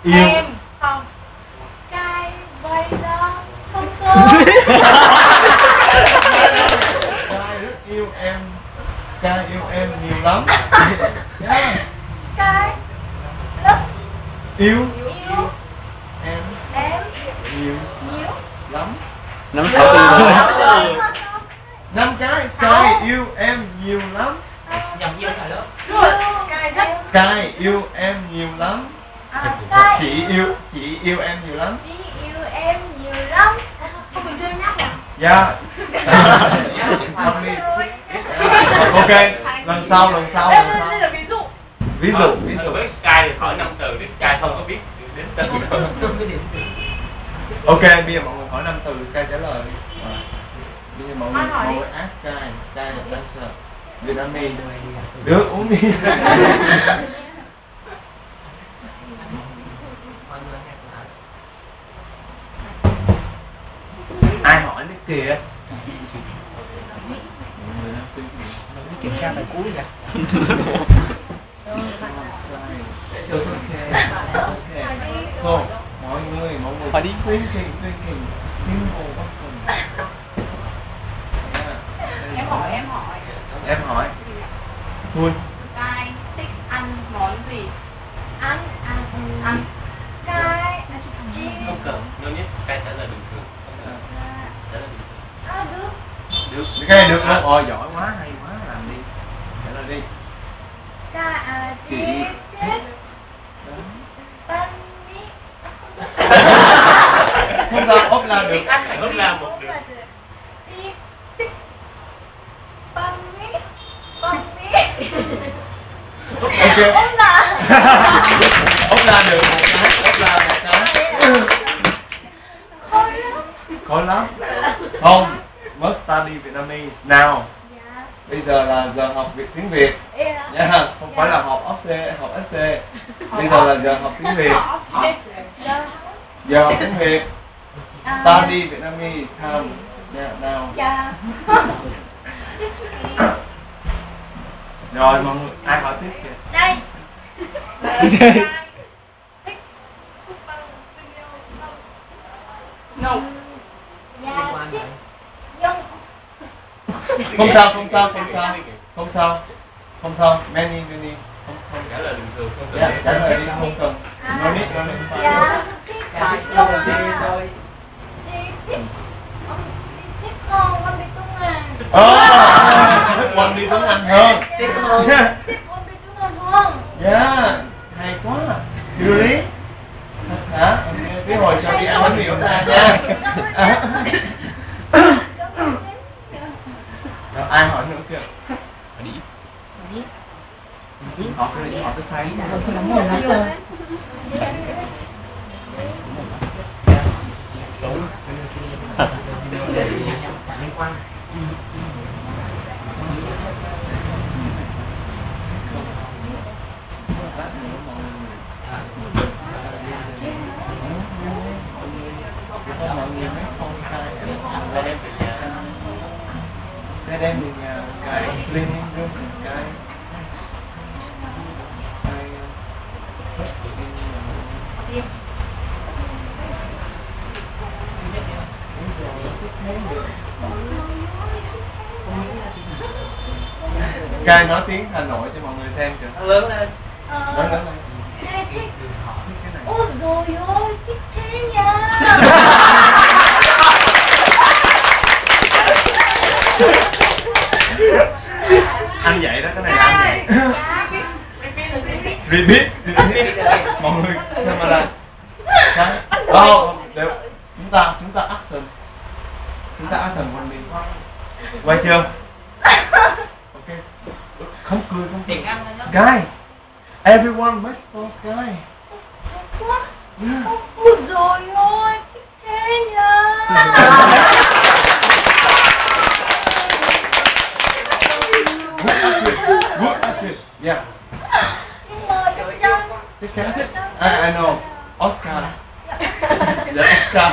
Yêu. Em. Không. Sky bây giờ không có. Sky rất yêu em. Sky yêu em nhiều lắm. Yeah. Sky rất Yêu yêu em em nhiều nhiều lắm. Nắm sáu từ. 5 cái. Sky yêu em nhiều lắm. Nhầm yêu là đó. Sky rất Sky yêu em nhiều lắm. Sky Chị yêu em nhiều lắm. chị yêu em nhiều lắm. Không mình chơi nhắc à? Dạ. Không đi. Ok, lần sau. Đây là ví dụ. Ví dụ. Với Sky thì hỏi 5 từ, với Sky không có biết đến từ đâu. Ok, bây giờ mọi người hỏi 5 từ, Sky trả lời đi. Bây giờ mọi người ask Sky, Sky là answer. Vietnamese. Được, uống đi. Ai hỏi thế kìa? Kiểm tra bài cũ kìa. So, mọi người hỏi đi. thinking single option. Em hỏi. Hun. Sky thích ăn món gì? Ăn Sky Không cần, nếu nhất Sky trả lời bình thường. Trả lời bình thường. được. Được. Cái này được không? Ồ, giỏi quá, hay quá, làm đi. Trả lời đi. Sky chết bánh mì. Không sao, ốp la được. Anh phải ốp la một được. Chị thích bánh mì. Ok. Ốp là Ốp la được một cái, ốp la một cái. khôi lắm. Khó lắm. Không, must study Vietnamese now. Dạ. Bây giờ là giờ học tiếng Việt. Yeah. Nha, không phải là học FC, học FC. Bây giờ là giờ học tiếng Việt. Giờ học tiếng Việt. Study Vietnamese time. Yeah, now. Dạ. Rồi mọi người, ai hỏi tiếp kìa? Đây. No. Dạ, thích dùng. Không sao. Không sao. Many. Không. Trả lời bình thường, không cần Dạ, để trả lời đi, không cần. No need. Dạ, thích dùng à. Chị thích con bị tung à. Thích Quân đi tiếng Anh hơn. Thích con bị tung hơn. Yeah, hay quá. Really? Hả? Cái hồi sau đi ăn bánh mì của ta nha. Rồi ai hỏi nữa kìa? Đi. Họ cái này họ tới say. liên quan. Mọi người mấy con Sky đem về nhà cái cleaning room cái Sky nói tiếng Hà Nội cho mọi người xem kìa. Lớn lên. Lớn lên. Sky thích. Ôi dồi ôi, thích thế nha. Anh vậy đó, cái này là anh vậy. Repeat. Mọi người camera. Đều. Chúng ta action. One đi. Quay chưa? Ok. Không cười. Sky. Everyone wait for Sky. Quá. Ôi dồi ôi, thích thế nha. Good actress. Yeah. Nhưng mà chắc chắn. Chắc chắn thích. I know. Oscar. Oscar.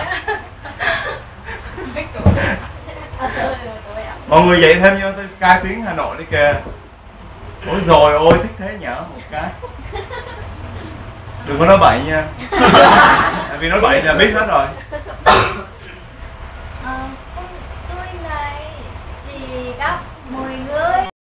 Mọi người dạy thêm vô tới Sky tiếng Hà Nội đi kìa. Ôi rồi ôi thích thế nhở một cái. Đừng có nói bậy nha. Tại vì nói bậy là biết hết rồi.